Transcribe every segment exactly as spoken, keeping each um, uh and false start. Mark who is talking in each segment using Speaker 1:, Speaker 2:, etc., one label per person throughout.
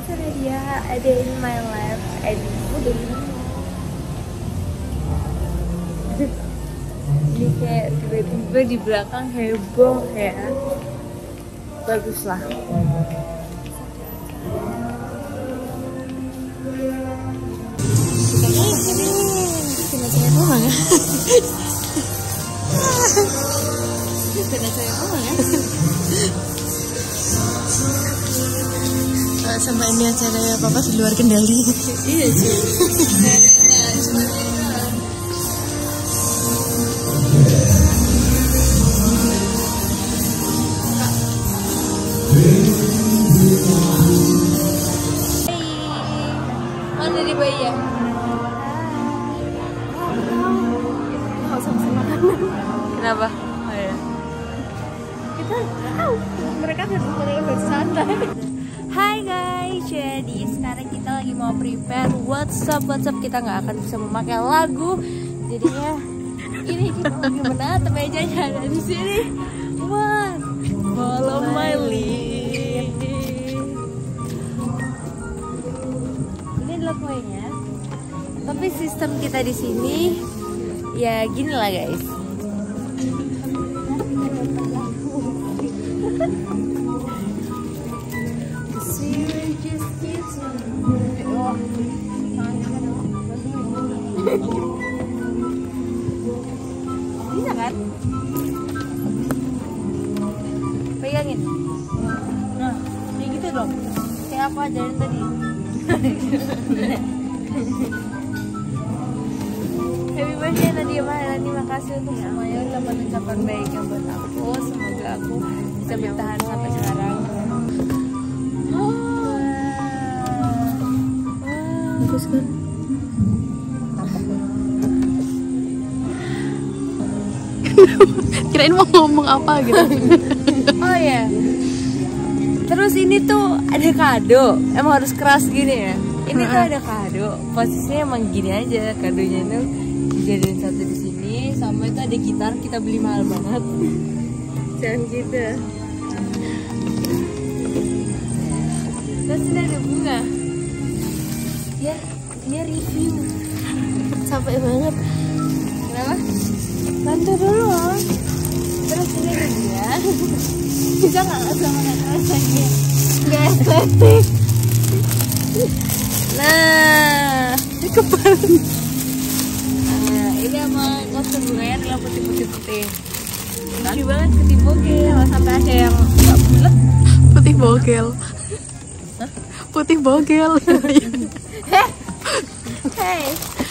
Speaker 1: Sana dia ada in my life, edit udah ini kayak tiba-tiba di belakang heboh ya. Baguslah.
Speaker 2: Kena saya bohong ya. Kena saya bohong ya. Sama ini acara papa di luar kendali. Iya sih.
Speaker 1: Mana di bayi ya?
Speaker 2: Nggak usah pesan makanan.
Speaker 1: Kenapa? Oh ya.
Speaker 2: Kita tahu mereka kan mereka bersantai.
Speaker 1: Hai guys, jadi sekarang kita lagi mau prepare WhatsApp WhatsApp kita nggak akan bisa memakai lagu, jadinya ini kita lagi menata mejanya ada di sini. Wah, follow my lead. Ini adalah kuenya. Tapi sistem kita di sini ya gini lah guys. Bisa kan? Pegangin. Nah, kayak gitu dong. Kayak apa ajarin tadi? Happy birthday Nadia Maharani, makasih untuk semuanya ucapan-ucapan baik yang buat aku. Semoga aku bisa bertahan sampai sekarang.
Speaker 2: Bagus kan? Kirain mau ngomong apa gitu.
Speaker 1: Oh ya. Terus ini tuh ada kado. Emang harus keras gini ya. Ini tuh ada kado. Posisinya emang gini aja. Kadonya itu dijadiin satu di sini. Sama itu ada gitar, kita beli mahal banget. Jangan gitu. Terus ini ada bunga. Dia dia review.
Speaker 2: Capek banget.
Speaker 1: Kenapa? Bantu dulu. Terus ini ada dia. Bisa nggak sama rasanya? Nggak estetik. Nah, ini kebalik. Nah, ini emang kostum bunganya adalah putih-putih-putih. Lucu banget, putih bogel. Sampai ada yang nggak bulat.
Speaker 2: Putih bogel. Putih bogel.
Speaker 1: Heh, hey.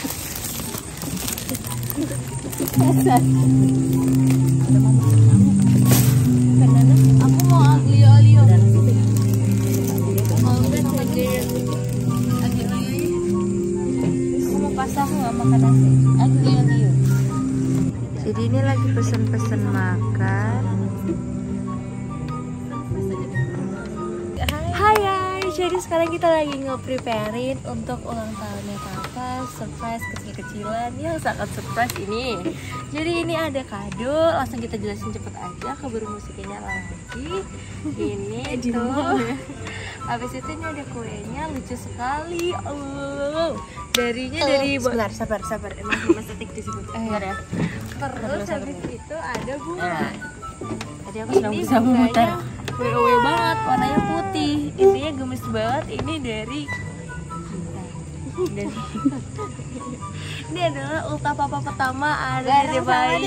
Speaker 1: Aku mau aglio olio. Mau udah saja. Aglio olio. Aku mau pasang nggak makan nasi. Aglio olio. Jadi ini lagi pesen-pesen makan. Hai guys, jadi sekarang kita lagi nge-preparein untuk ulang tahunnya Papa, surprise kecil-kecilan yang sangat surprise ini. Jadi ini ada kado, langsung kita jelasin cepet aja, keburu musiknya lagi. Ini tuh, habis itu ini ada kuenya, lucu sekali. Oh, darinya dari
Speaker 2: Sebentar, sabar, sabar. Emang estetik disebut.
Speaker 1: eh, ya. Terus habis itu ada bunga.
Speaker 2: Tadi aku sedang
Speaker 1: Ini
Speaker 2: bisa memutar.
Speaker 1: W O W banget, warnanya putih, intinya gemes banget. Ini dari dari ini adalah ulta papa pertama, ada Dede Bayi.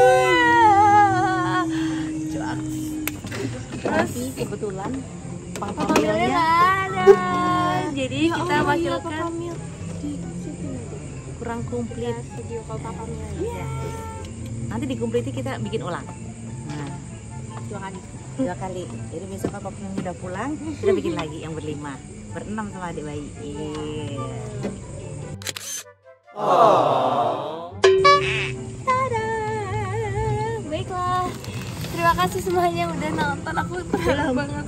Speaker 1: Cuak. Terus
Speaker 2: kebetulan
Speaker 1: papa milnya nggak ada, jadi kita wakilkan
Speaker 2: kurang komplit
Speaker 1: video call papa milnya.
Speaker 2: nanti dikompliti kita bikin ulang. Nah, dua kali dua kali jadi besok papa yang udah pulang kita bikin lagi yang berlima berenam sama adik bayi. Yeah.
Speaker 1: Oh. Tada. Baiklah, terima kasih semuanya yang udah nonton, aku terharu banget.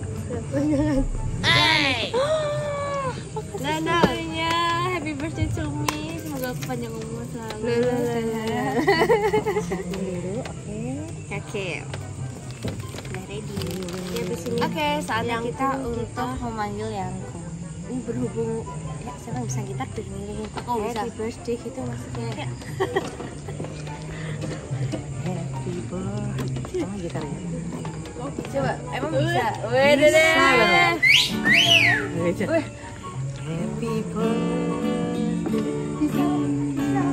Speaker 1: Hey. Nana, happy birthday to me, semoga aku panjang umur selalu.
Speaker 2: Dulu, oke.
Speaker 1: Oke.
Speaker 2: Udah ready.
Speaker 1: Oke, saatnya kita untuk memanggil Yangko. ini berhubung ya siapa yang bisa gitar tuh ngiringin
Speaker 2: Aku bisa.
Speaker 1: happy birthday gitu maksudnya.
Speaker 2: Happy birthday. Kamu gitar ya?
Speaker 1: Coba, emang bisa? Wih, deh.
Speaker 2: Bisa. Happy birthday.
Speaker 1: Bisa, bisa.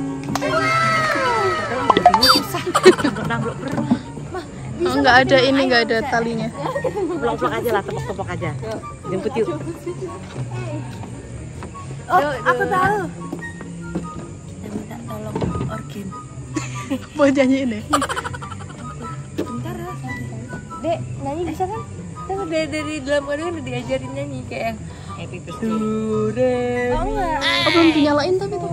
Speaker 2: Susah. Nangglok pernah.
Speaker 3: Oh, nggak ada ini, nggak ada talinya.
Speaker 2: Plok-plok aja lah, tepok-tepok aja. Jemput yuk.
Speaker 1: Oh, aku tahu. Kita minta tolong organ.
Speaker 3: Buat nyanyi ini.
Speaker 1: Bentar lah. Dek, nyanyi bisa kan? Kan dari, dari dalam kado udah diajarin nyanyi kayak yang
Speaker 2: Happy birthday.
Speaker 1: oh enggak.
Speaker 3: Oh, belum dinyalain tapi tuh.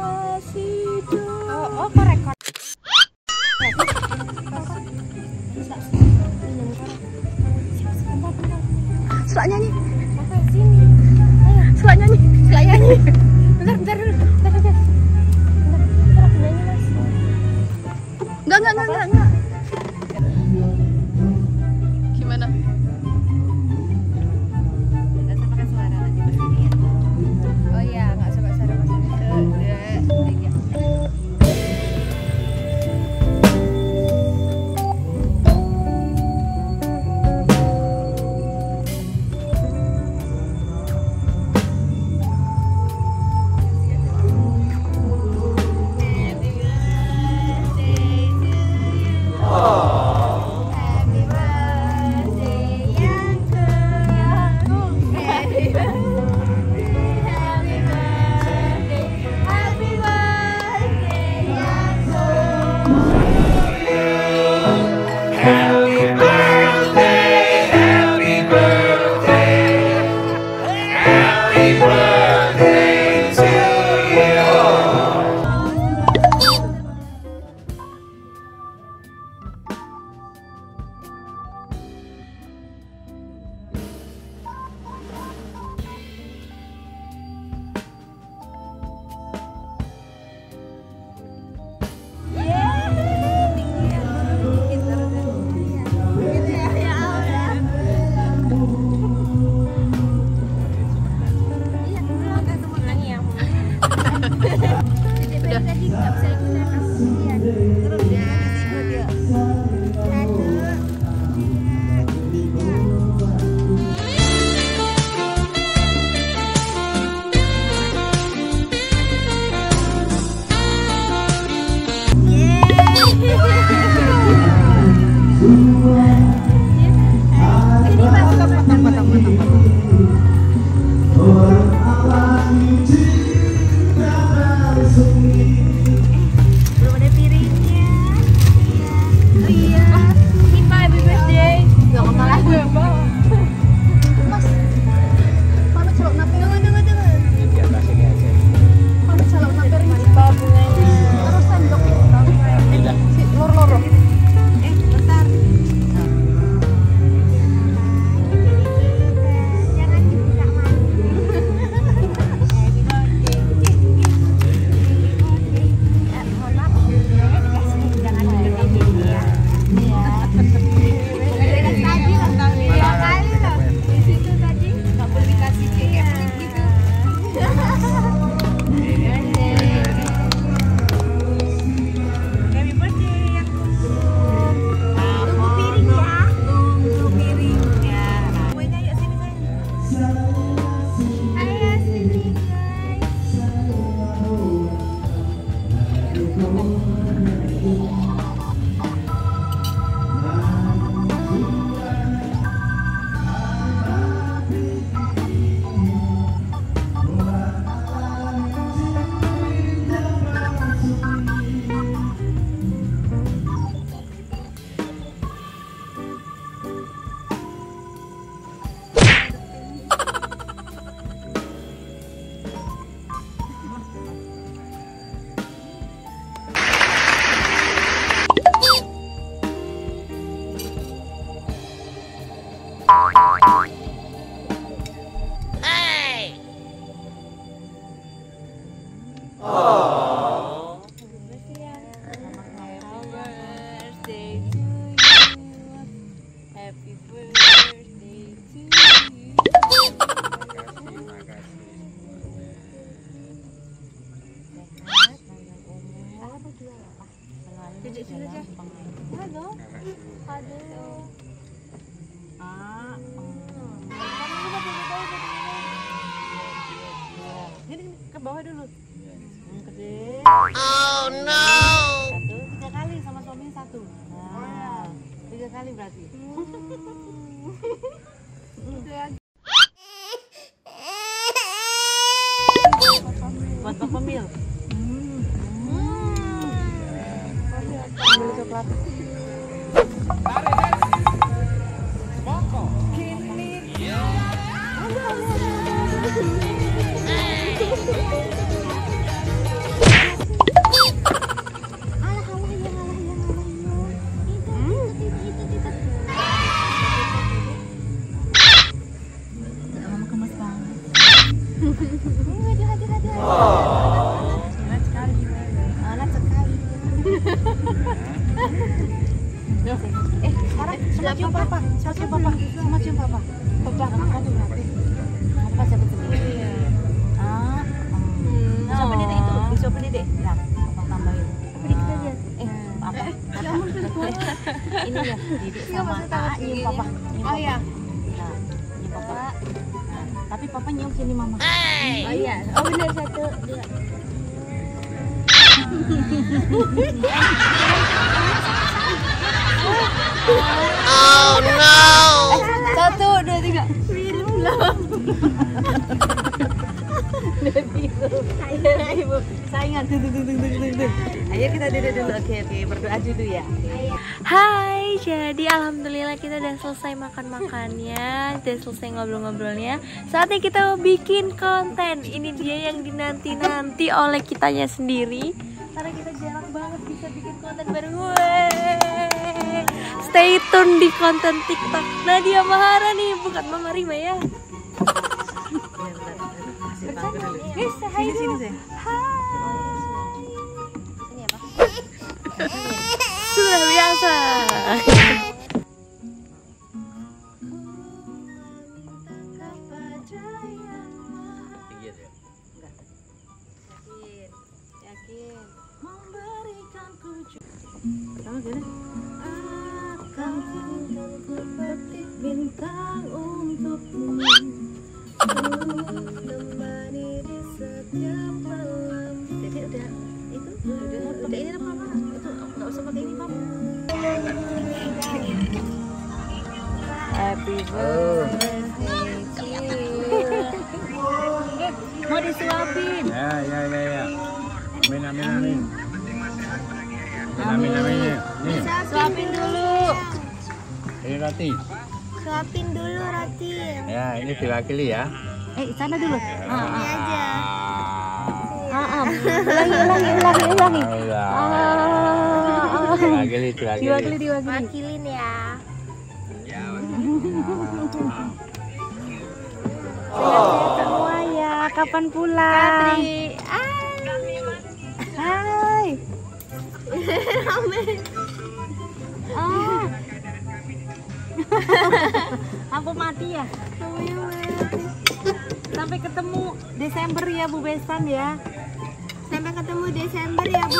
Speaker 1: Oh, oh kok rekor.
Speaker 3: Selak nyanyi.
Speaker 1: Sampai sini.
Speaker 3: Selak nyanyi.
Speaker 1: Selak nyanyi. Bentar, bentar dulu. Bentar, bentar. Bentar, bentar aku nyanyi, Mas.
Speaker 3: Enggak, enggak, enggak, enggak. Gimana?
Speaker 2: Nggak usah pakai suara nanti berdiri ya.
Speaker 1: Oh iya, enggak suka suara Mas. Satu, dua, tiga.
Speaker 2: Oh no. Satu, tiga kali sama suaminya satu. Nah, tiga kali berarti. Buat Papa Mil. Hmm. Ambil coklat. Eh, sekarang sama cium papa, sama cium papa, sama cium papa. Papa makan tuh berarti. Papa siapa sendiri? Ah, disuapin dedek itu, disuapin dedek. Nah, papa tambahin. Tapi dikit aja. Eh, apa? Ini ya, dedek sama Aa nyium papa.
Speaker 3: Oh iya.
Speaker 2: Nah, nyium papa. Nah, tapi papa nyium sini mama.
Speaker 1: Oh iya, oh benar satu dua.
Speaker 2: Oh no.
Speaker 1: Satu dua tiga.
Speaker 2: Ibu, saingan. Dung, dung, dung, dung, dung, dung. Ayo kita duduk dulu. Oke, oke, berdoa dulu ya.
Speaker 1: Hai, jadi alhamdulillah kita udah selesai makan-makannya, udah selesai ngobrol-ngobrolnya. Saatnya kita bikin konten. Ini dia yang dinanti-nanti oleh kitanya sendiri. Karena kita jarang banget bisa bikin konten bareng. Wey. Stay tune di konten TikTok Nadia Maharani, bukan Mama Rima ya.
Speaker 2: Guys, hai sini sih.
Speaker 1: Ini apa? Sudah biasa. Yakin.
Speaker 2: Pertama gini. Akan kupetik bintang untukmu. Menemani di setiap malam. Jadi udah itu udah udah ini apa apa itu nggak usah pakai ini papa. Happy birthday to you. Mau disuapin?
Speaker 4: Ya ya ya ya. Amin amin amin. Amin amin ya. Nih.
Speaker 2: Suapin dulu.
Speaker 4: Ini Rati.
Speaker 1: Suapin dulu Rati.
Speaker 4: Ya ini diwakili ya.
Speaker 2: Eh sana dulu. Ah, ah.
Speaker 1: Aja.
Speaker 2: Ah, ah. Ulangi ulangi ulangi ulangi.
Speaker 4: Allah.
Speaker 2: Ah, ah.
Speaker 4: Diwakili diwakili.
Speaker 2: Diwakili diwakili.
Speaker 1: Wakilin ya.
Speaker 2: Sehat-sehat semua ya. Kapan pulang?
Speaker 1: Katri.
Speaker 2: Hai. Ah. Lampu mati ya? Sampai ketemu Desember ya Bu Besan ya.
Speaker 1: Sampai ketemu Desember ya Bu.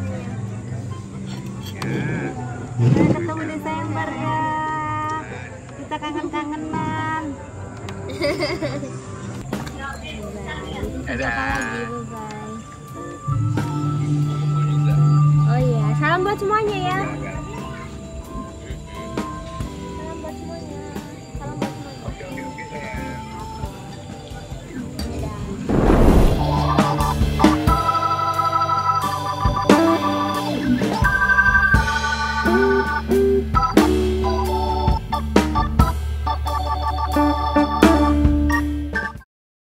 Speaker 2: Sampai ketemu Desember ya. Kita kangen-kangenan.
Speaker 1: Apa lagi Bu Bay? Oh iya, salam buat semuanya ya.